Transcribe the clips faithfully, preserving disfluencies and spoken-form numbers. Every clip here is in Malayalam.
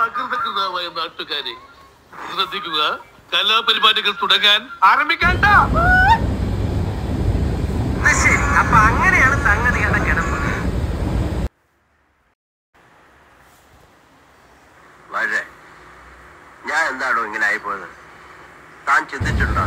ജാഗ്രതകൃതമായ നാട്ടുകാരെ ശ്രദ്ധിക്കുക, കലാപരിപാടികൾ തുടങ്ങാൻ ആരംഭിക്കാൻ. അപ്പൊ അങ്ങനെയാണ് സംഗതികളുടെ കിടപ്പ്. വളരെ ഞാൻ എന്താണോ ഇങ്ങനെ ആയിപ്പോയത്, താൻ ചിന്തിച്ചിട്ടുണ്ടോ?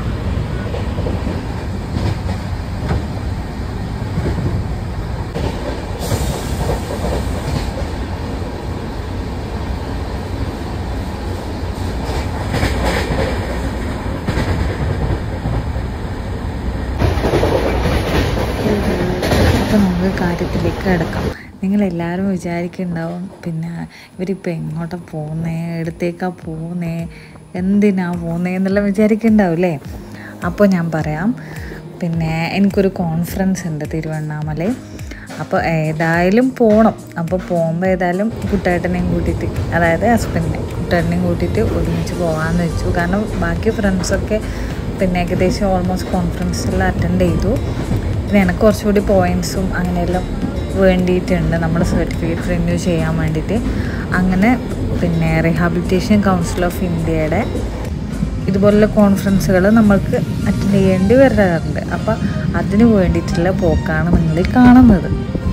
അപ്പോൾ നമുക്ക് കാര്യത്തിലേക്ക് കിടക്കാം. നിങ്ങളെല്ലാവരും വിചാരിക്കുന്നുണ്ടാവും, പിന്നെ ഇവരിപ്പോൾ എങ്ങോട്ടാണ് പോകുന്നേ, എടുത്തേക്കാ പോകുന്നേ, എന്തിനാ പോകുന്നേ എന്നെല്ലാം വിചാരിക്കുന്നുണ്ടാവില്ലേ. അപ്പോൾ ഞാൻ പറയാം, പിന്നെ എനിക്കൊരു കോൺഫറൻസ് ഉണ്ട് തിരുവണ്ണാമലയിൽ. അപ്പോൾ ഏതായാലും പോകണം. അപ്പോൾ പോകുമ്പോൾ ഏതായാലും കുട്ടേട്ടനെയും കൂട്ടിയിട്ട്, അതായത് ഹസ്ബൻഡിനെ കുട്ടേട്ടനെയും കൂട്ടിയിട്ട് ഒരുമിച്ച് പോകാമെന്ന് വെച്ചു. കാരണം ബാക്കി ഫ്രണ്ട്സൊക്കെ പിന്നെ ഏകദേശം ഓൾമോസ്റ്റ് കോൺഫറൻസെല്ലാം അറ്റൻഡ് ചെയ്തു. പിന്നെ എനിക്ക് കുറച്ചുകൂടി പോയിൻറ്റ്സും അങ്ങനെയെല്ലാം വേണ്ടിയിട്ടുണ്ട് നമ്മുടെ സർട്ടിഫിക്കറ്റ് റിന്യൂ ചെയ്യാൻ വേണ്ടിയിട്ട്. അങ്ങനെ പിന്നെ റീഹാബിലിറ്റേഷൻ കൗൺസിൽ ഓഫ് ഇന്ത്യയുടെ ഇതുപോലുള്ള കോൺഫറൻസുകൾ നമ്മൾക്ക് അറ്റൻഡ് ചെയ്യേണ്ടി വരാറുണ്ട്. അപ്പോൾ അതിന് വേണ്ടിയിട്ടുള്ള പോക്കാണ് നിങ്ങൾ കാണുന്നത്.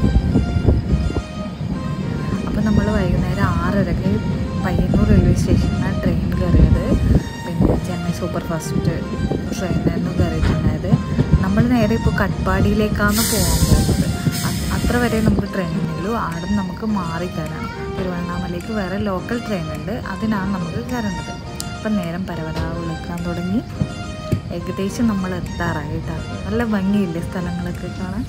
അപ്പോൾ നമ്മൾ വൈകുന്നേരം ആറരയ്ക്ക് പയ്യന്നൂർ റെയിൽവേ സ്റ്റേഷനിലാണ് ട്രെയിൻ കയറിയത്. പിന്നെ ചെന്നൈ സൂപ്പർ ഫാസ്റ്റ് ട്രെയിനായിരുന്നു കയറിയിട്ടുണ്ടായത്. നമ്മൾ നേരെ ഇപ്പോൾ കട്പാടിയിലേക്കാണ് പോകാൻ പോകുന്നത്. അത്ര വരെ നമുക്ക് ട്രെയിനുള്ളൂ. അവിടെ നമുക്ക് മാറി കയറണം. തിരുവണ്ണാമലയ്ക്ക് വേറെ ലോക്കൽ ട്രെയിൻ ഉണ്ട്, അതിനാണ് നമുക്ക് കയറേണ്ടത്. അപ്പം നേരം പരവരാ വിളിക്കാൻ തുടങ്ങി. ഏകദേശം നമ്മൾ എത്താറായിട്ടാണ്. നല്ല ഭംഗിയില്ലേ സ്ഥലങ്ങളൊക്കെ കാണാൻ.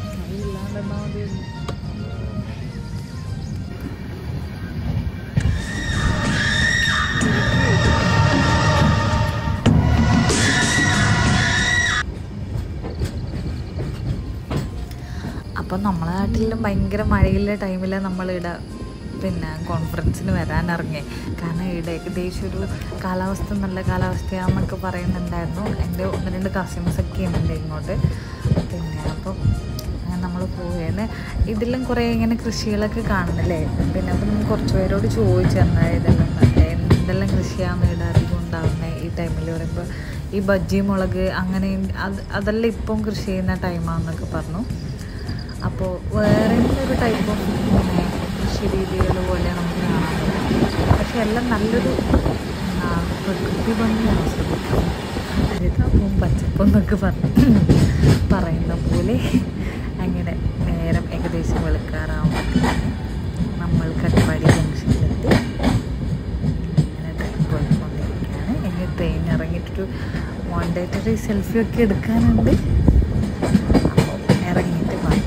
അപ്പം നമ്മളെ നാട്ടിലും ഭയങ്കര മഴയുള്ള ടൈമിൽ നമ്മളിവിടെ പിന്നെ കോൺഫറൻസിന് വരാനിറങ്ങി. കാരണം ഇവിടെ ഏകദേശം ഒരു കാലാവസ്ഥ നല്ല കാലാവസ്ഥയാണെന്നൊക്കെ പറയുന്നുണ്ടായിരുന്നു. എൻ്റെ ഒന്ന് രണ്ട് കസിൻസൊക്കെ ഉണ്ട് ഇങ്ങോട്ട്. പിന്നെ അപ്പം നമ്മൾ പോയേന്ന് ഇതിലും കുറേ ഇങ്ങനെ കൃഷികളൊക്കെ കാണുന്നില്ലേ. പിന്നെ അപ്പം നമ്മൾ കുറച്ച് പേരോട് ചോദിച്ചു എന്നാൽ ഇതെല്ലാം എന്തെല്ലാം കൃഷിയാണ് ഇവിടെ അധികം ഉണ്ടാകുന്നത് ഈ ടൈമിൽ പറയുമ്പോൾ ഈ ബജ്ജി മുളക് അങ്ങനെ അത് അതെല്ലാം ഇപ്പം കൃഷി ചെയ്യുന്ന ടൈമാണെന്നൊക്കെ പറഞ്ഞു. അപ്പോൾ വേറെ ഒരു ടൈപ്പ് ഓഫ് കൃഷി രീതികൾ പോലെ നമുക്ക് കാണാൻ പറ്റും. പക്ഷെ എല്ലാം നല്ലൊരു പ്രകൃതി ഭംഗി ആസ്വദിക്കും. ഹരിതാപ്പവും പച്ചപ്പും എന്നൊക്കെ പറഞ്ഞ് പറയുന്ന പോലെ അങ്ങനെ നേരം ഏകദേശം വെളുക്കാറാവുമ്പോഴത്തേക്കും നമ്മൾ കട്പാടി ജംഗ്ഷനിലെത്തി. അങ്ങനെ ട്രെയിൻ പോയിക്കൊണ്ടിരിക്കുകയാണ്. ഇനി ട്രെയിൻ ഇറങ്ങിയിട്ടൊരു മോണ്ടേറ്ററി സെൽഫിയൊക്കെ എടുക്കാനുണ്ട്. അപ്പോൾ ഇറങ്ങിയിട്ട് ബാക്കി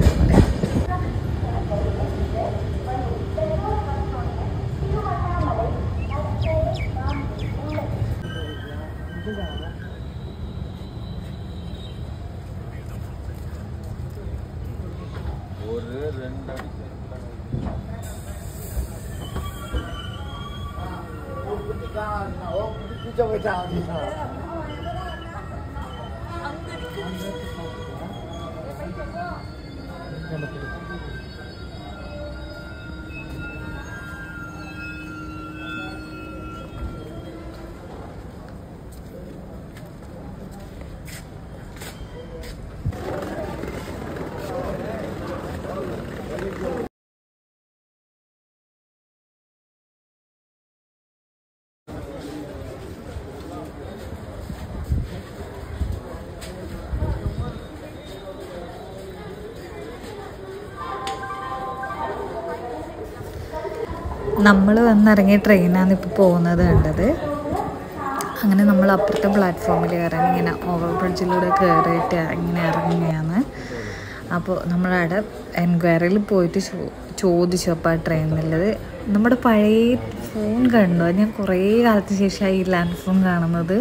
നമ്മൾ വന്നിറങ്ങിയ ട്രെയിനാണ് ഇപ്പോൾ പോകുന്നത് കണ്ടത്. അങ്ങനെ നമ്മൾ അപ്പുറത്തെ പ്ലാറ്റ്ഫോമിൽ കയറാൻ ഇങ്ങനെ ഓവർ ബ്രിഡ്ജിലൂടെ കയറിയിട്ട് ഇങ്ങനെ ഇറങ്ങുകയാണ്. അപ്പോൾ നമ്മളവിടെ എൻക്വയറിയിൽ പോയിട്ട് ചോ ചോദിച്ചു അപ്പോൾ ആ ട്രെയിനിലുള്ളത് നമ്മുടെ പഴയ ഫോൺ കണ്ടു. ഞാൻ കുറേ കാലത്തിന് ശേഷമായി ഈ ലാൻഡ് ഫോൺ കാണുന്നത്.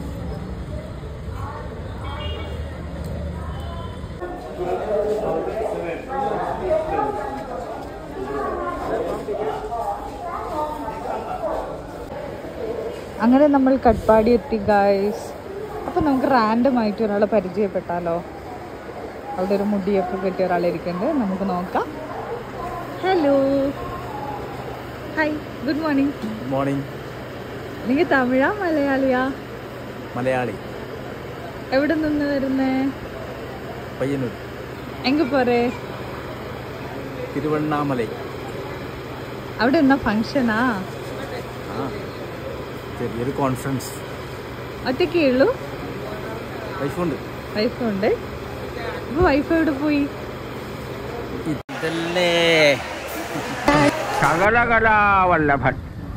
അങ്ങനെ നമ്മൾ കട്പാടി എത്തി ഗായ്സ്. അപ്പം നമുക്ക് റാൻഡം ആയിട്ട് ഒരാളെ പരിചയപ്പെട്ടാലോ? അവളുടെ ഒരു മുടിയൊക്കെ കെട്ടിയ ഒരാളിരിക്കുന്നുണ്ട്, നമുക്ക് നോക്കാം. Hello, hi, good morning. Good morning. നിങ്ങൾ തമിഴാ മലയാളിയാ? മലയാളി. എവിടെ നിന്ന് വരുന്നേ? പയ്യന്നൂർ. എങ്ക പോരെ? തിരുവണ്ണാമലൈ. അവിടെ എന്നാ ഫംഗ്ഷനാ? ആ, ചെറിയൊരു കോൺഫറൻസ്. ഒറ്റയ്ക്കേ ഉള്ളൂ? വൈഫുണ്ട്. വൈഫുണ്ട്. അപ്പൊ വൈഫ് എവിടെ പോയി? ഇതല്ലേ ശകലകലാവല്ലഭൻ.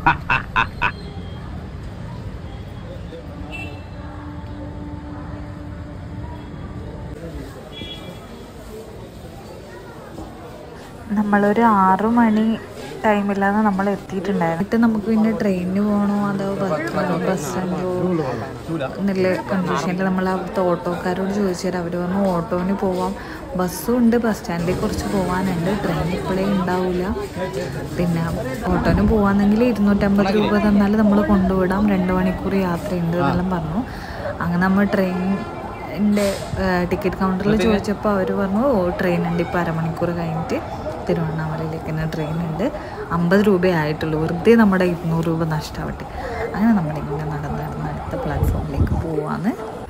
നമ്മളൊരു ആറു മണി ടൈമിലാണ് നമ്മൾ എത്തിയിട്ടുണ്ടായിരുന്നു. എന്നിട്ട് നമുക്ക് പിന്നെ ട്രെയിനിന് പോകണോ അതോ ബസ് സ്റ്റാൻഡോ എന്നുള്ള കൺഫ്യൂഷനിൽ നമ്മൾ അവിടുത്തെ ഓട്ടോക്കാരോട് ചോദിച്ചാൽ അവർ പറഞ്ഞു ഓട്ടോന് പോവാം, ബസ്സും ഉണ്ട്, ബസ് സ്റ്റാൻഡിൽ കുറച്ച് പോകാനുണ്ട്, ട്രെയിൻ ഇപ്പോഴേ ഉണ്ടാവില്ല. പിന്നെ ഓട്ടോന് പോകാമെന്നെങ്കിൽ ഇരുന്നൂറ്റമ്പത് രൂപ തന്നാൽ നമ്മൾ കൊണ്ടുവിടാം, രണ്ട് മണിക്കൂർ യാത്രയുണ്ട് എന്നെല്ലാം പറഞ്ഞു. അങ്ങനെ നമ്മൾ ട്രെയിനിൻ്റെ ടിക്കറ്റ് കൗണ്ടറിൽ ചോദിച്ചപ്പോൾ അവർ പറഞ്ഞു ഓ ട്രെയിൻ ഉണ്ട്, ഇപ്പോൾ അരമണിക്കൂർ കഴിഞ്ഞിട്ട് തിരുവണ്ണാമലയിലേക്ക് തന്നെ ട്രെയിൻ ഉണ്ട്, അമ്പത് രൂപയായിട്ടുള്ളൂ, വെറുതെ നമ്മുടെ ഇരുന്നൂറ് രൂപ നഷ്ടമാവട്ടെ. അങ്ങനെ നമ്മളിങ്ങനെ നടന്ന് നടന്ന് അടുത്ത പ്ലാറ്റ്ഫോമിലേക്ക് പോവാന്ന്.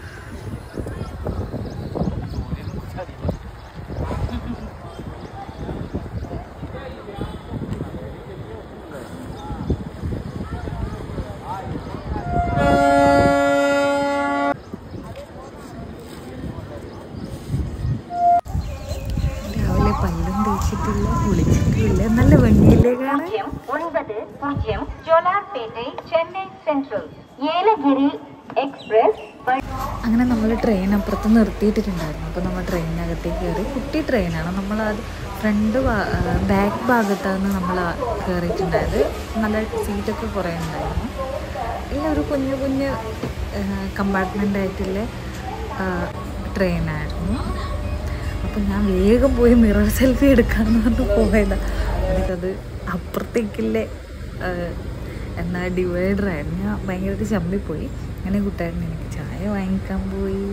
പല്ലും തേച്ചിട്ടില്ല, കുളിച്ചിട്ടില്ല, നല്ല ഭംഗിയിലേക്കാണ്. അങ്ങനെ നമ്മൾ ട്രെയിൻ അപ്പുറത്ത് നിർത്തിയിട്ടുണ്ടായിരുന്നു. അപ്പോൾ നമ്മൾ ട്രെയിനകത്തേക്ക് കയറി. കുട്ടി ട്രെയിനാണ്. നമ്മൾ അത് ഫ്രണ്ട് ബാക്ക് ഭാഗത്താണ് നമ്മൾ കയറിയിട്ടുണ്ടായത്. നല്ല സീറ്റൊക്കെ കുറേ ഉണ്ടായിരുന്നു. എല്ലാം ഒരു കുഞ്ഞു കുഞ്ഞ് കമ്പാർട്ട്മെൻ്റ് ആയിട്ടുള്ള ട്രെയിനായിരുന്നു. അപ്പം ഞാൻ വേഗം പോയി മിറർ സെൽഫി എടുക്കാമെന്ന് പറഞ്ഞ് പോയതാണ്. എന്നിട്ടത് അപ്പുറത്തേക്കില്ലേ എന്നാ ഡിവൈഡറായിരുന്നു. ഞാൻ ഭയങ്കരമായിട്ട് ചമ്മിപ്പോയി. അങ്ങനെ കൂട്ടായിരുന്നു എനിക്ക് ചായ വാങ്ങിക്കാൻ പോയി.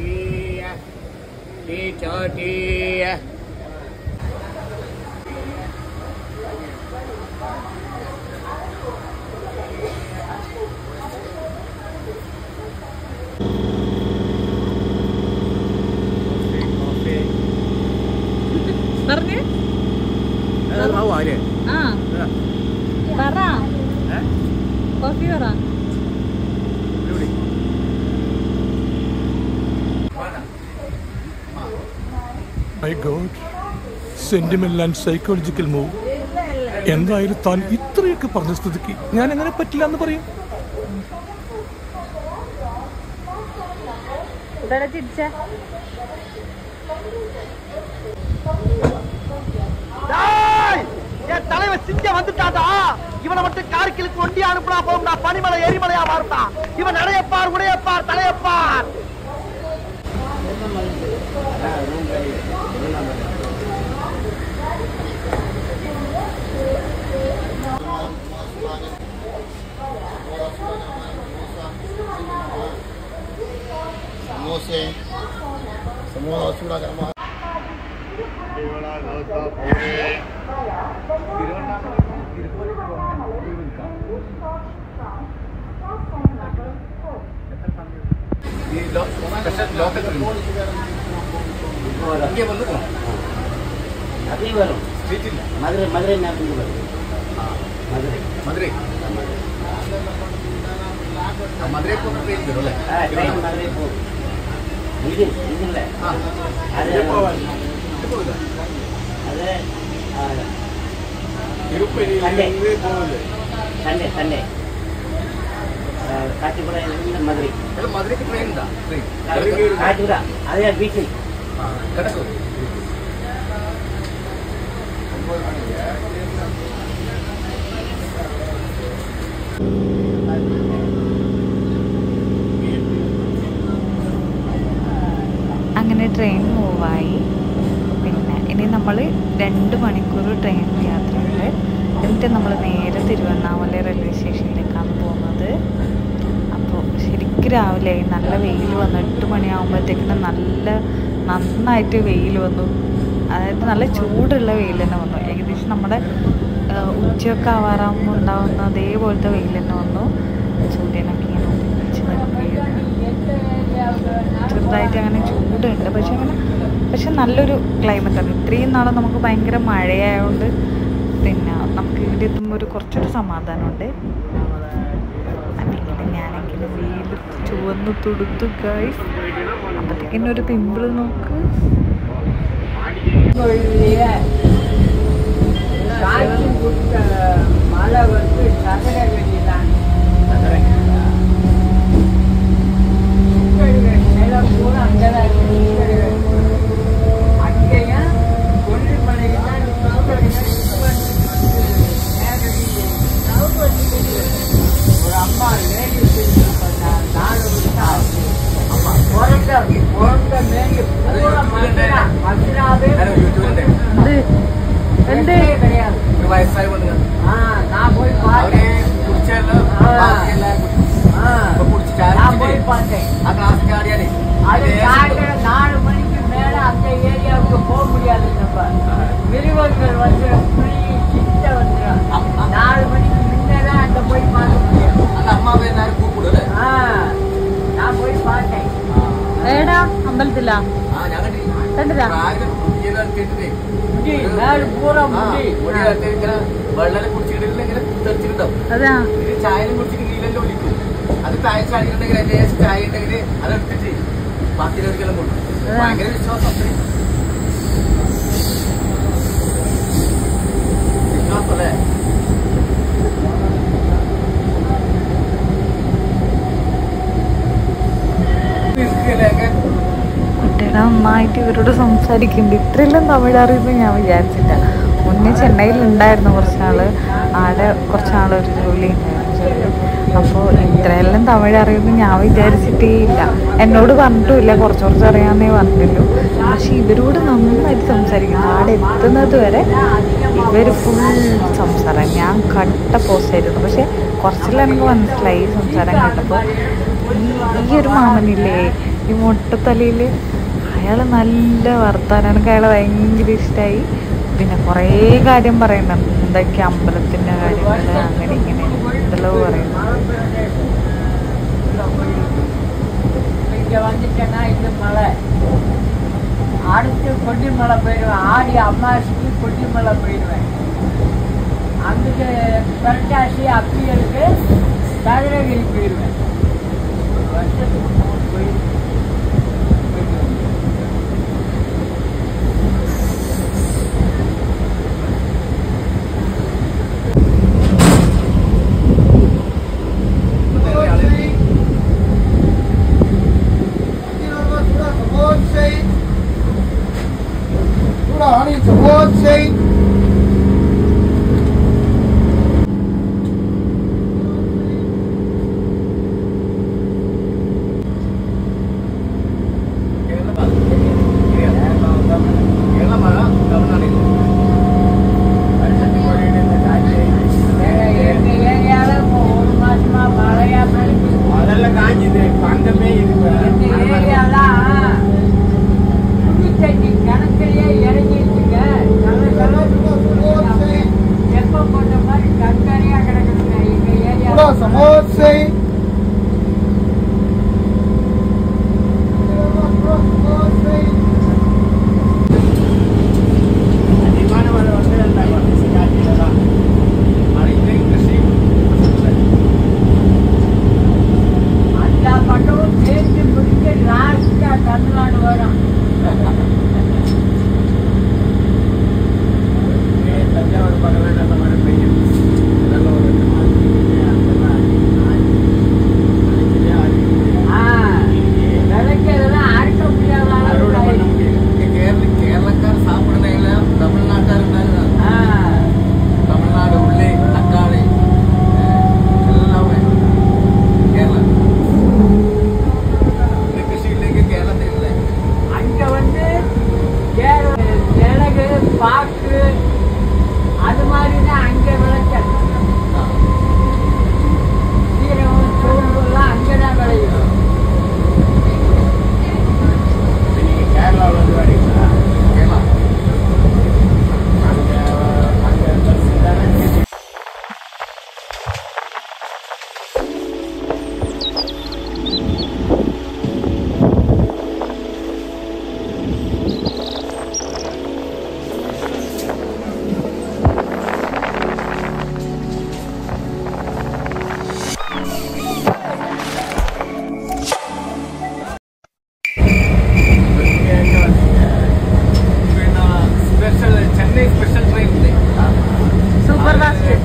പറഞ്ഞേ ആ പറ, കോഫി പറ. My god, sentimental and psychological move. എന്തായാലും താൻ ഇത്രയൊക്കെ പറഞ്ഞ സ്ഥിതിക്ക് ഞാൻ എങ്ങനെ പറ്റില്ല എന്ന് പറയും. ചിരിച്ച என் தலைவன் சிங்க வந்துட்டாடா. இவனை மட்டும் கார்கிலுக்கு ஒண்டி அனுப்புனா போகும்டா, பனிமலை எரிமலையா மாறுடா. இவன் நடையப்பார், உடையப்பார், தலையப்பார். समोसे समोसा चूड़ा गरमा मधुரை मधुரை मधुரை मधुரை मधुரை പോകുന്ന ട്രെയിൻ വരും അല്ലേ? ട്രെയിൻ മധുരൈ പോകും. ഇതിൽ ഇതില്ലേ അത് പോവില്ല. അത് തിരുപ്പതിയിലേക്ക് പോവില്ലേ? Sunday Sunday Kachipura Madurai. മധുരയ്ക്ക് ട്രെയിൻ ഉണ്ടോ? കാച്ചിപ്പുറ അതെ ബീച്ചിൽ കിടക്കും. അങ്ങനെ ട്രെയിൻ മൂവായി. പിന്നെ ഇനി നമ്മൾ രണ്ട് മണിക്കൂർ ട്രെയിൻ യാത്രയുണ്ട്. എന്നിട്ട് നമ്മൾ നേരെ തിരുവണ്ണാമല റെയിൽവേ സ്റ്റേഷനിലേക്കാണ് പോകുന്നത്. അപ്പോൾ ശരിക്കും രാവിലെ നല്ല വെയിൽ വന്നു. എട്ട് മണിയാകുമ്പോഴത്തേക്കിന് നല്ല നന്നായിട്ട് വെയിൽ വന്നു. അതായത് നല്ല ചൂടുള്ള വെയിൽ തന്നെ വന്നു. ഏകദേശം നമ്മുടെ ഉച്ചയൊക്കെ ആവാറാകുമ്പോൾ ഉണ്ടാകുന്ന അതേപോലത്തെ വെയിൽ തന്നെ വന്നു. സൂര്യനൊക്കെ ഇങ്ങനെ ഉദിച്ച് നിൽക്കുകയാണ്. ചെറുതായിട്ട് അങ്ങനെ ചൂടുണ്ട്, പക്ഷെ അങ്ങനെ പക്ഷെ നല്ലൊരു ക്ലൈമറ്റാണ്. ഇത്രയും നാളെ നമുക്ക് ഭയങ്കര മഴയായതുകൊണ്ട് പിന്നെ നമുക്ക് ഇവിടെ എത്തുമ്പോൾ ഒരു കുറച്ചൊരു സമാധാനമുണ്ട്. അല്ലെങ്കിൽ ഞാനെങ്കിലും വെയിൽ ചുവന്ന് തുടുത്തു ഗൈസ്. അപ്പോഴത്തേക്കിന്നെ ഒരു പിമ്പിൾ നോക്ക്. மழை வந்து சகர வெளிதான் நிலம் பூரா அங்கதான் அங்கேயும் கொல்லிமலைக்கு தான் ஒரு அம்மா லேடி நாலு பிறந்த பிறந்த மேலே பூரா மதுரா மதுராவே എന്ത് கிடையாது. நான் போய் பார்த்தேன். நான் போய் பார்த்தேன். அது சாயந்தரம் நாலு மணிக்கு மேல அந்த ஏரியாவுக்கு போக முடியாது. நம்ம மிருகங்கள் வந்து புலி கிட்ட வந்துடும். நாலு மணிக்கு முன்னதான் அங்க போய் பார்க்க முடியும். அந்த அம்மாவை எல்லாரும் கூப்பிடுல. நான் போய் பார்த்தேன். ഏടാ അമ്പലത്തിലാ കണ്ടില്ല? மேல பூரா முடி വെള്ളം കുടിച്ചിട്ടില്ല ഇങ്ങനെ തെറിച്ചിട്ടുണ്ടാവും. അതാ ചായയും കുടിച്ചിട്ട് നീലൊക്കെ വിളിക്കും. അത് ചായ ചാടിയിട്ടുണ്ടെങ്കിൽ അതിന്റെ ചായ ഉണ്ടെങ്കിൽ അതെടുത്തിട്ട് ബാക്കിയുള്ളവർക്കെല്ലാം കൊടുക്കും. ഭയങ്കര വിശ്വാസം വിശ്വാസം അല്ലേ? കുട്ടിയുടെ നന്നായിട്ട് ഇവരോട് സംസാരിക്കുന്നുണ്ട്. ഇത്രയെല്ലാം തമിഴ് അറിയുമ്പോൾ ഞാൻ വിചാരിച്ചില്ല. മുന്നേ ചെന്നൈയിൽ ഉണ്ടായിരുന്നു കുറച്ച് നാൾ. ആടെ കുറച്ച് നാളൊരു ജോലി ഉണ്ടായിരുന്നു. അപ്പോൾ ഇത്രയെല്ലാം തമിഴ് അറിയുമ്പോൾ ഞാൻ വിചാരിച്ചിട്ടേ ഇല്ല. എന്നോട് പറഞ്ഞിട്ടുമില്ല, കുറച്ച് കുറച്ച് അറിയാമെന്നേ പറഞ്ഞുള്ളൂ. പക്ഷെ ഇവരോട് നന്നായിട്ട് സംസാരിക്കുന്നു. ആടെ എത്തുന്നത് വരെ ഇവർ ഫുൾ സംസാരം. ഞാൻ കട്ട പോസ്റ്റായിരുന്നു, പക്ഷെ കുറച്ചെല്ലാം എനിക്ക് മനസ്സിലായി സംസാരം കേട്ടപ്പോൾ. ഈ ഈ ഒരു മാമനില്ലേ ഈ മുട്ടത്തലയിൽ, അയാൾ നല്ല വർത്താനം. എനിക്ക് അയാളെ ഭയങ്കര ഇഷ്ടമായി. പിന്നെ കുറേ കാര്യം പറയുന്നുണ്ട്. എന്തൊക്കെ അമ്പലത്തിൻ്റെ കാര്യങ്ങൾ അങ്ങനെ ഇങ്ങനെ എന്തെല്ലോ പറയുന്നു. இங்க வந்துட்டேன்னா இது மலை. அடுத்து கொல்லிமலை போயிடுவேன். ஆடி அம்மாசிக்கு கொல்லிமலை போயிடுவேன். அங்கிட்டு புரட்டாசி அப்பியலுக்கு சதுரகிரி போயிடுவேன். வருஷத்துக்கு மூணு கோயில் போயிட்டு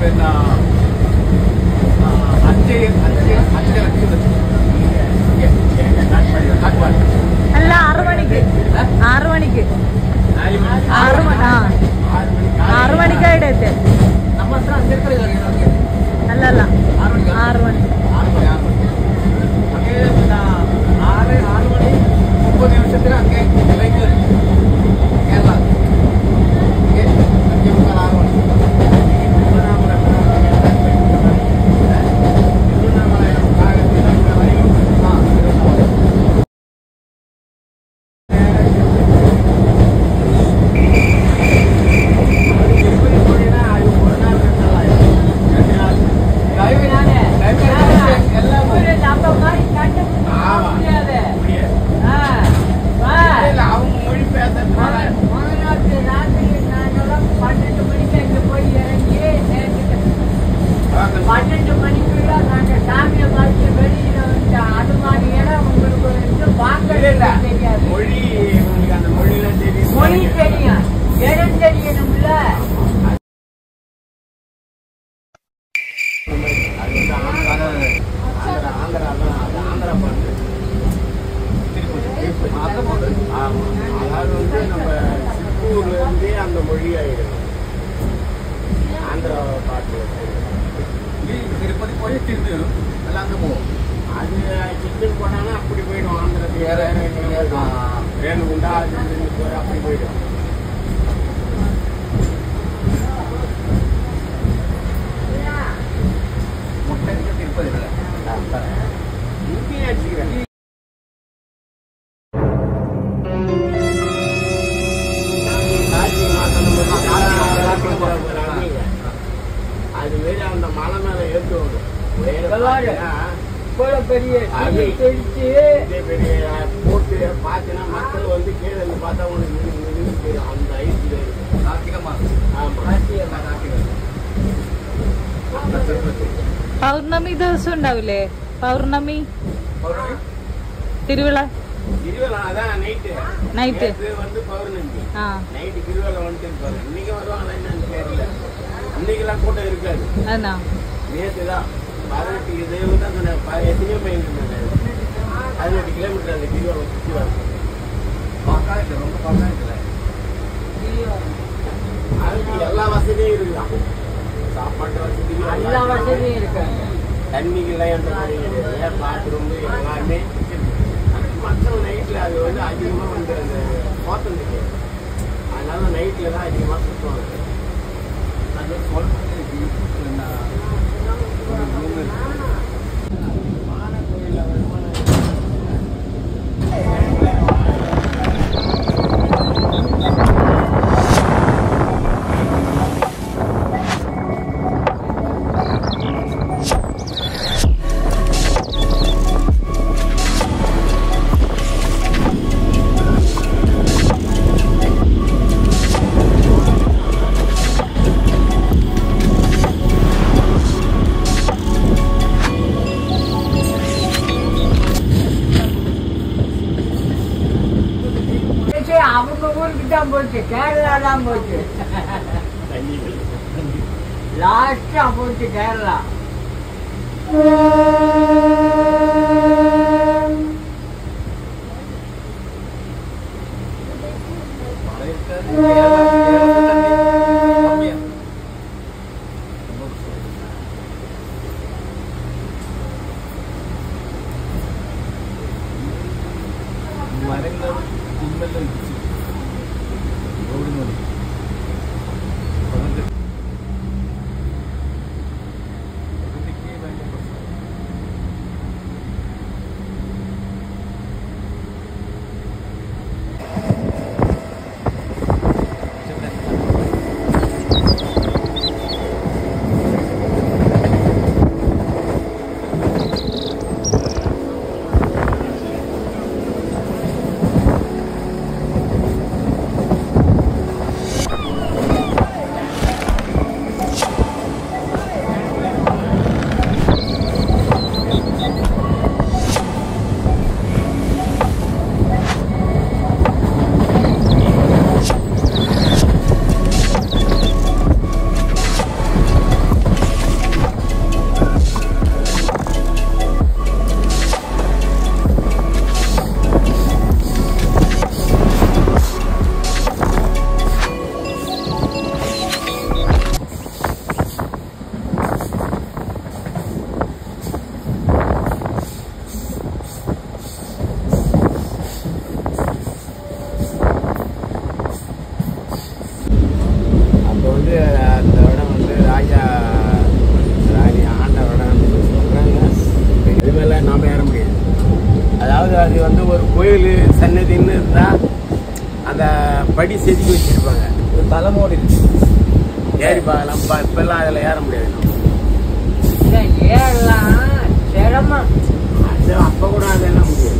പിന്നെ അഞ്ച് അഞ്ച് അഞ്ച് ലക്ഷം അല്ല ആറ് മണിക്ക് ആറ് മണിക്ക് ആറ് മണി ആ ആറ് മണിക്കായിട്ട് എത്തിയ നമ്മൾ അത്ര അഞ്ചരക്കര അല്ല അല്ല ആറ് മണി ആറ് മണി ആറ് മണി അങ്ങനെ പിന്നെ ആറ് ആറ് മണി മുപ്പത് നിമിഷത്തിൽ അങ്ങേ കേരള അഞ്ചേ മുക്കാൽ ആറ് മണി பன்னெண்டு மணிக்குள்ள நாங்க சாமியை பார்த்து வெளியில வந்து அது மாதிரி இடம் உங்களுக்கு வந்து பார்க்க தெரியாது. மொழி அந்த மொழியில தெரியும், மொழி தெரியும், இடம் தெரியணும்ல. அது வந்து ஆந்திரா ஆந்திரா ஆந்திரா பாட்டு திருப்பதி ஆமா. அதாவது வந்து நம்ம சித்தூர்ல இருந்தே அந்த மொழி ஆயிடும் ஆந்திரா பாட்டு. திருப்பதி போய் திருப்பி எல்லாம் அங்கே போவோம். அது சிக்கன் போனாலும் அப்படி போயிடும் ஆந்திரத்துக்கு வேற ரேணுகுண்டா அது போய் அப்படி போயிடும். முட்டைக்கு திருப்பதி இல்லை இங்கேயே வச்சுக்கிறேன். அது மாரி அந்த மலை மேல ஏற்றுவாங்க பெரிய பெரிய போட்டு பார்த்தீங்கன்னா மக்கள் வந்து கீழே இருந்து பார்த்தா உங்களுக்கு தெரியும் அந்த ஐஸ்ல പൗർണമി ദിവസം ഉണ്ടാവില്ലേ? പൗർണമി തിരുവിള திருவிழா அதான் நைட்டு நைட்டு வந்து பௌர்ணமி ஆ நைட்டு திருவிழா வந்துட்டு இருப்பாரு. இன்னைக்கு வருவாங்களா என்னன்னு தெரியல. இன்னைக்கெல்லாம் கூட்டம் இருக்காது. அண்ணா நேற்று தான் பதினெட்டு இது தான் எத்தனையோ மைல் பதினெட்டு கிலோமீட்டர் அந்த திருவிழா சுற்றி வரும். ரொம்ப பக்கம் அதுக்கு எல்லா வசதியும் இருக்குதான். சாப்பாட்டு வசதி எல்லா வசதியும் இருக்கு. தண்ணிக்கெல்லாம் எந்த மாதிரி கிடையாது. பாத்ரூம் எல்லாமே மக்கள் நைட்ல அது வந்து அதிகமா வந்து அந்த தோட்டம் இருக்கு. அதனால நைட்ல தான் அதிகமா சுற்றுவாங்க. அது அவங்க ஊருக்கு தான் போச்சு, கேரளா தான் போச்சு. லாஸ்டா போச்சு கேரளா. മരങ്ങൾ കുന്നെല്ലാം റോഡ് മതി. പ്രകൃതിക്ക് ഭയങ്കര പ്രശ്നം. பார்க்கலாம். இப்ப இப்பெல்லாம் அதில் ஏற முடியாது. ஏறலாம் சிரமம். அது அப்போ கூட அதெல்லாம் முடியாது.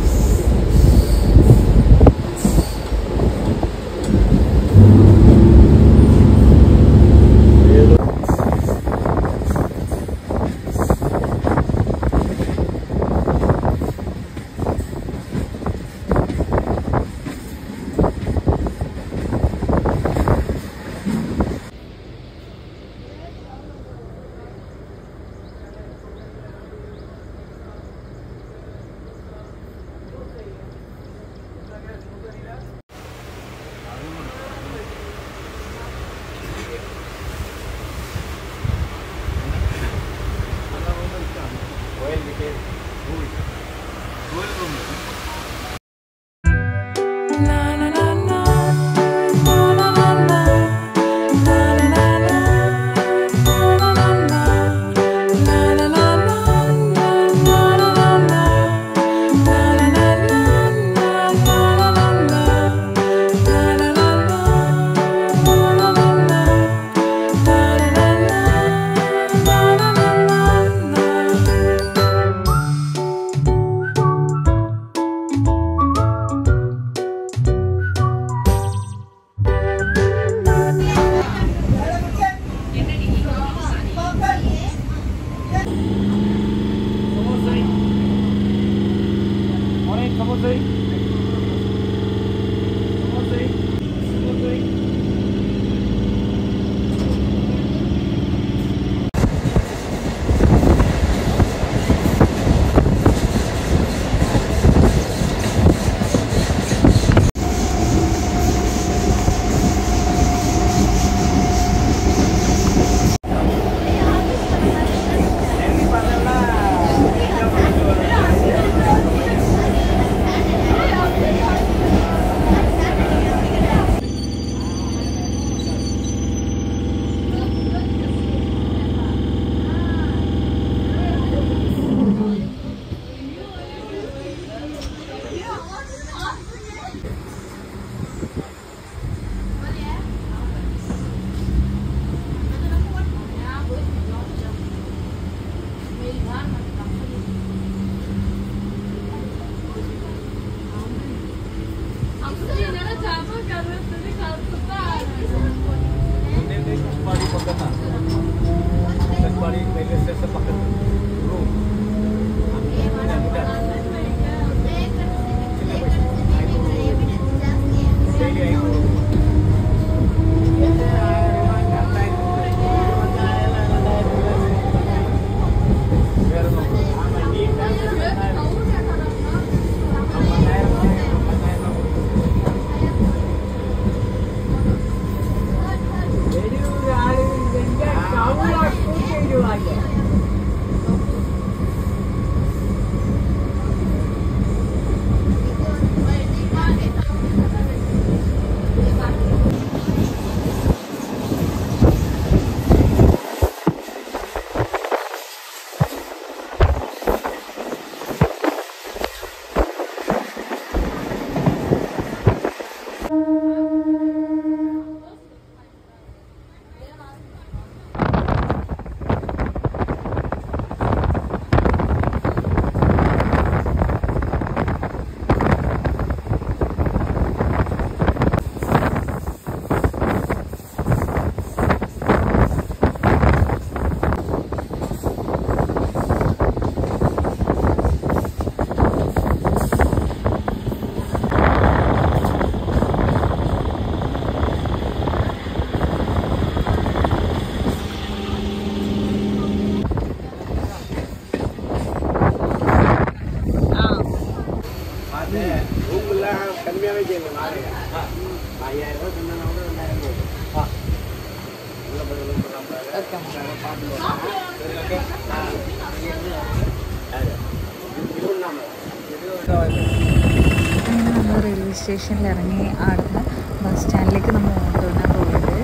നമ്മൾ റെയിൽവേ സ്റ്റേഷനിൽ ഇറങ്ങി അവിടുന്ന് ബസ് സ്റ്റാൻഡിലേക്ക് നമ്മൾ ഓട്ടോനാണ് പോയത്.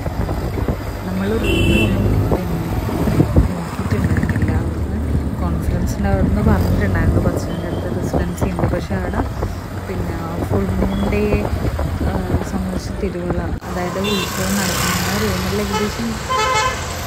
നമ്മൾ റൂമൊന്നും നോക്കിയിട്ടുണ്ടായിരുന്നില്ല. അവിടുന്ന് കോൺഫറൻസിൻ്റെ അവിടുന്ന് പറഞ്ഞിട്ടുണ്ടായിരുന്നു ബസ് സ്റ്റാൻഡിൻ്റെ അടുത്ത് റെസിഡൻസി ഉണ്ട്. പക്ഷേ അവിടെ പിന്നെ ഫുൾ മൂൺ ഡേ സംബന്ധിച്ച് തിരുവള്ള അതായത് ഉത്സവം നടക്കുന്ന റൂമിൽ ഏകദേശം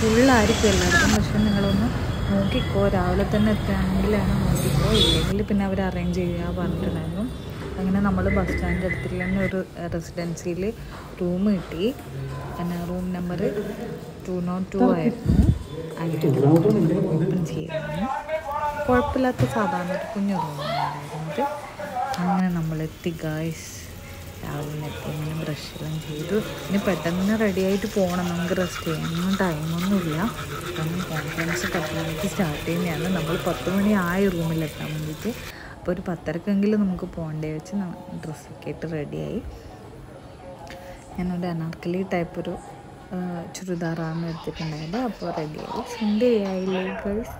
ഫുള്ളായിരിക്കും എല്ലാവർക്കും. പക്ഷെ നിങ്ങളൊന്ന് നോക്കിക്കോ, രാവിലെ തന്നെ എത്തുകയാണെങ്കിലാണ് നോക്കിക്കോ, ഇല്ലെങ്കിൽ പിന്നെ അവർ അറേഞ്ച് ചെയ്യുക പറഞ്ഞിട്ടുണ്ടായിരുന്നു. അങ്ങനെ നമ്മൾ ബസ് സ്റ്റാൻഡിൻ്റെ അടുത്തുള്ള തന്നെ ഒരു റെസിഡൻസിയിൽ റൂം കിട്ടി. പിന്നെ room number two nought two ആയിരുന്നു. അങ്ങനെ ഓപ്പൺ ചെയ്യുന്നു. കുഴപ്പമില്ലാത്ത സാധാരണ ഒരു കുഞ്ഞു റൂമുണ്ടായിരുന്നത്. അങ്ങനെ നമ്മളെത്തി ഗായ്സ്. രാവിലെ എത്തി ഇങ്ങനെ ബ്രഷെല്ലാം ചെയ്തു. ഇനി പെട്ടെന്ന് റെഡിയായിട്ട് പോകണം, നമുക്ക് റെസ്റ്റ് ചെയ്യാനൊന്നും ടൈമൊന്നുമില്ല. കാരണം കോൺഫറൻസ് പത്ത് മണിക്ക് സ്റ്റാർട്ട് ചെയ്യുന്നതാണ്. നമ്മൾ പത്ത് മണി ആയി റൂമിലെത്താൻ വേണ്ടിയിട്ട്. അപ്പോൾ ഒരു പത്തരക്കെങ്കിലും നമുക്ക് പോകേണ്ടി വെച്ച് ഡ്രസ്സൊക്കെ ഇട്ട് റെഡിയായി. ഞാനൊരു അനാർക്കലി ടൈപ്പ് ഒരു ചുരിദാറാണ് എടുത്തിട്ടുണ്ടായത്. അപ്പോൾ റെഡിയായി. സൺഡേ ആയില്ലേ ഗേൾസ്.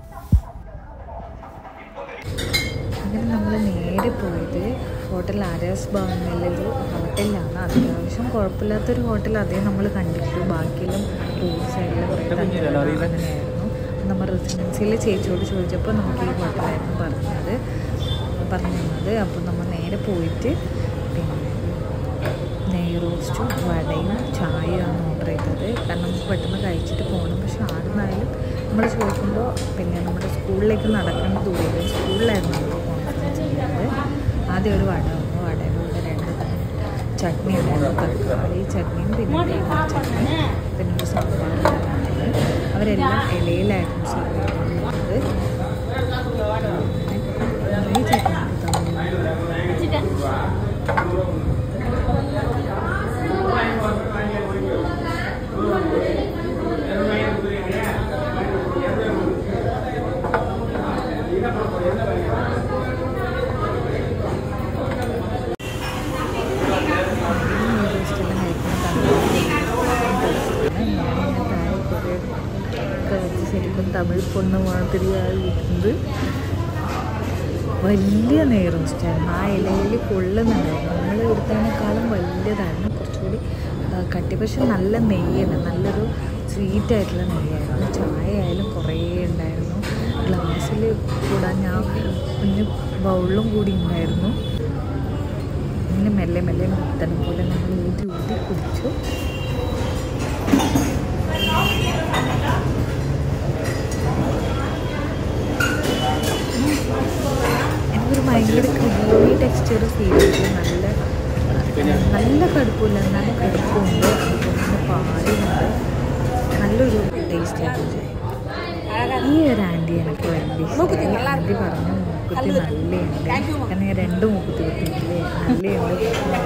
അങ്ങനെ നമ്മൾ നേരെ പോയത് ഹോട്ടൽ ആര്യാസ് ഭവനിലൊരു ഹോട്ടലിലാണ്. അത്യാവശ്യം കുഴപ്പമില്ലാത്തൊരു ഹോട്ടൽ. അതേ നമ്മൾ കണ്ടിട്ടു. ബാക്കിയെല്ലാം റോഡ് സൈഡിൽ കുറേ അങ്ങനെയായിരുന്നു. നമ്മൾ റെസിഡൻസിയിൽ ചേച്ചിയോട് ചോദിച്ചപ്പോൾ നമുക്ക് ഈ ഹോട്ടലായിരുന്നു പറഞ്ഞത് പറഞ്ഞിരുന്നത്. അപ്പോൾ നമ്മൾ നേരെ പോയിട്ട് പിന്നെ നെയ് റോസ്റ്റും വടയും ചായയാണ് ഓർഡർ ചെയ്തത്. കാരണം നമുക്ക് പെട്ടെന്ന് കഴിച്ചിട്ട് പോകണം. പക്ഷെ ആടുന്നായാലും നമ്മൾ ചോദിക്കുമ്പോൾ പിന്നെ നമ്മുടെ സ്കൂളിലേക്ക് നടക്കേണ്ട ദൂരം സ്കൂളിലായിരുന്നു നമ്മൾ കോൺഫറൻസ് ചെയ്യുന്നത്. ആദ്യം ഒരു വട വന്നു. വടയുടെ കൂടെ രണ്ട് ചട്നി ഉണ്ടായിരുന്നു. തക്കാളി ചട്നിയും പിന്നെ തേങ്ങ ചട്നി പിന്നെ ഒരു സാമ്പാറുണ്ടായിരുന്നു. അവരെല്ലാം ഇലയിലായിരുന്നു സർവ് ചെയ്തിരുന്നത്. ഈ ചട്നി ശരിക്കും തമിഴ് പൊണ്ണ് മാതിരിയായിട്ടുണ്ട്. വലിയ നെയ് റോസ്റ്റായിരുന്നു. ആ ഇലയിൽ കൊള്ളുന്നുണ്ടായിരുന്നു. നമ്മൾ എടുത്തതിനേക്കാളും വലിയതായിരുന്നു. കുറച്ചുകൂടി കട്ടി. പക്ഷെ നല്ല നെയ്യാണ്, നല്ലൊരു സ്വീറ്റ് ആയിട്ടുള്ള നെയ്യായിരുന്നു. ചായ ആയാലും കുറേ ഉണ്ടായിരുന്നു. ഗ്ലാസ്സിൽ കൂടാൻ ഞാൻ കുഞ്ഞു ബൗളിലും കൂടി ഉണ്ടായിരുന്നു. ഇങ്ങനെ മെല്ലെ മെല്ലെ മുത്തനം പോലെ നമ്മൾ ഊതി ഊതി കുടിച്ചു. എനിക്കൊരു ഭയങ്കര ക്രീമി ടെക്സ്ചർ ഫീൽ ചെയ്തു. നല്ല നല്ല കടുപ്പില്ല, എന്നാലും കടുപ്പുണ്ട്. അതുപോലെ പാലുണ്ട്. നല്ലൊരു ടേസ്റ്റ് ആയിരുന്നു. ഈ ഒരു ആൻറ്റി എനിക്ക് ഭയങ്കര ഇഷ്ടമായി. ആൻറ്റി പറഞ്ഞു മൂക്കുത്തി നല്ലയുണ്ട്. കാരണം ഞാൻ രണ്ട് മൂക്കുത്തി കുത്തിയില്ലേ, നല്ലയുണ്ട്.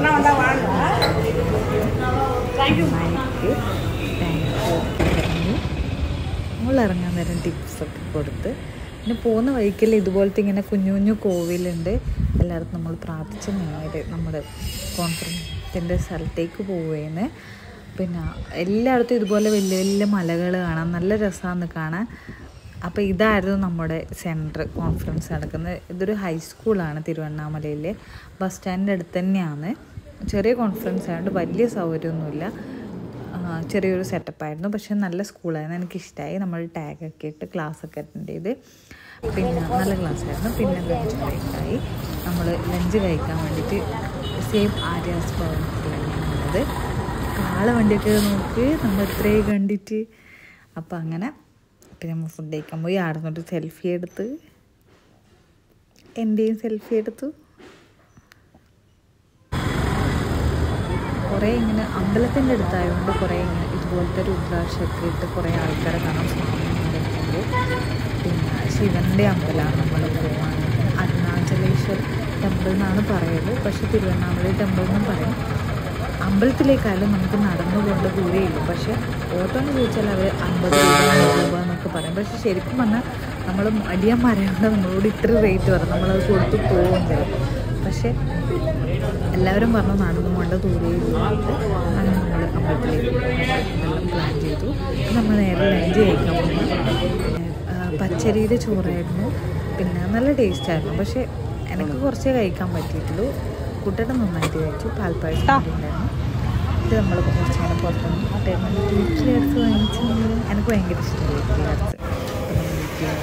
നമ്മൾ ഇറങ്ങാൻ നേരം ടിപ്സൊക്കെ കൊടുത്ത് പിന്നെ പോകുന്ന വഴിക്കൽ ഇതുപോലത്തെ ഇങ്ങനെ കുഞ്ഞു കുഞ്ഞു കോവിലുണ്ട്. എല്ലായിടത്തും നമ്മൾ പ്രാർത്ഥിച്ച് നേരെ നമ്മുടെ കോൺഫറൻസിൻ്റെ സ്ഥലത്തേക്ക് പോവുകയെന്ന്. പിന്നെ എല്ലായിടത്തും ഇതുപോലെ വലിയ വലിയ മലകൾ കാണാം. നല്ല രസമാണ് കാണാൻ. അപ്പോൾ ഇതായിരുന്നു നമ്മുടെ സെൻറ്റർ കോൺഫറൻസ് നടക്കുന്നത്. ഇതൊരു ഹൈസ്കൂളാണ് തിരുവണ്ണാമലയിൽ. ബസ് സ്റ്റാൻഡിൻ്റെ അടുത്ത് തന്നെയാണ്. ചെറിയ കോൺഫറൻസ് ആയതുകൊണ്ട് വലിയ സൗകര്യമൊന്നുമില്ല. ചെറിയൊരു സെറ്റപ്പായിരുന്നു. പക്ഷെ നല്ല സ്കൂളായിരുന്നു, എനിക്കിഷ്ടമായി. നമ്മൾ ടാഗൊക്കെ ഇട്ട് ക്ലാസ്സൊക്കെ അറ്റൻഡ് ചെയ്ത് പിന്നെ നല്ല ക്ലാസ്സായിരുന്നു. പിന്നെ ലഞ്ച് ബ്രേക്കായി. നമ്മൾ ലഞ്ച് കഴിക്കാൻ വേണ്ടിയിട്ട് സെയിം ആര്യാസ് ഭവനത്തിലാണ് ഉള്ളത്. കാള വണ്ടിയൊക്കെ നോക്ക് നമ്മൾ ഇത്രയും കണ്ടിട്ട്. അപ്പം അങ്ങനെ പിന്നെ നമ്മൾ ഫുഡ് കഴിക്കാൻ പോയി. ആടെ നിന്നിട്ട് സെൽഫി എടുത്ത് എൻ്റെയും സെൽഫി എടുത്തു. കുറേ ഇങ്ങനെ അമ്പലത്തിൻ്റെ അടുത്തായതുകൊണ്ട് കുറേ ഇങ്ങനെ ഇതുപോലത്തെ രുദ്രാക്ഷയൊക്കെ ഇട്ട് കുറേ ആൾക്കാരെ കാണാം. സ്വാമിമാരുണ്ട്. പിന്നെ ശിവൻ്റെ അമ്പലമാണ് നമ്മൾ പോകുകയാണെങ്കിൽ. അരുണാചലേശ്വർ ടെമ്പിൾ എന്നാണ് പറയുന്നത്. പക്ഷേ തിരുവണ്ണാമല ടെമ്പിൾ എന്നും പറയും. അമ്പലത്തിലേക്കായാലും നമുക്ക് നടന്നു പോകേണ്ട ദൂരമില്ല. പക്ഷേ ഓട്ടോ എന്ന് ചോദിച്ചാൽ അവർ അമ്പത് രൂപ എന്നൊക്കെ പറയും. പക്ഷെ ശരിക്കും പറഞ്ഞാൽ നമ്മൾ മടിയന്മാരായതുകൊണ്ട് നമ്മളോട് ഇത്ര റേറ്റ് പറയും. നമ്മളത് കൊടുത്ത് പോകുന്നത്. പക്ഷേ എല്ലാവരും പറഞ്ഞു നടന്നു പോകേണ്ട ദൂരമില്ല. അങ്ങനെ നമ്മൾ അമ്പലത്തിലേക്ക് എല്ലാം പ്ലാൻ ചെയ്തു. നമ്മൾ നേരെ ലഞ്ച് കഴിക്കാൻ പോകുന്നു. പച്ചരിയുടെ ചോറായിരുന്നു. പിന്നെ നല്ല ടേസ്റ്റായിരുന്നു. പക്ഷേ എനിക്ക് കുറച്ചേ കഴിക്കാൻ പറ്റിയിട്ടുള്ളൂ. കുട്ടിയുടെ നന്നായിട്ട് കഴിച്ചു. പാൽപ്പായസം ഉണ്ടായിരുന്നു. ഇത് നമ്മൾ കുറച്ച് നേരം പുറത്തുനിന്ന് ടൈമിൽ വീട്ടിലെ അടുത്ത് വാങ്ങിച്ചു. എനിക്ക് ഭയങ്കര ഇഷ്ടമായി വീട്ടിലെ അടുത്ത്. അപ്പോൾ നമ്മൾ വീട്ടിലെ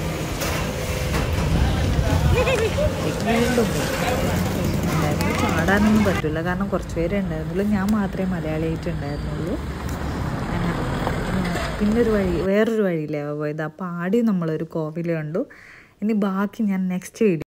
വീണ്ടും ഉണ്ടായിരുന്നു. ചാടാനൊന്നും പറ്റില്ല, കാരണം കുറച്ച് പേരേ ഉണ്ടായിരുന്നുള്ളൂ. ഞാൻ മാത്രമേ മലയാളിയായിട്ട് ഉണ്ടായിരുന്നുള്ളൂ. പിന്നെ ഒരു വഴി വേറൊരു വഴിയിലാണ് പോയത്. അപ്പോൾ ആദ്യം നമ്മളൊരു കോവിൽ കണ്ടു. ഇനി ബാക്കി ഞാൻ നെക്സ്റ്റ് വീഡിയോ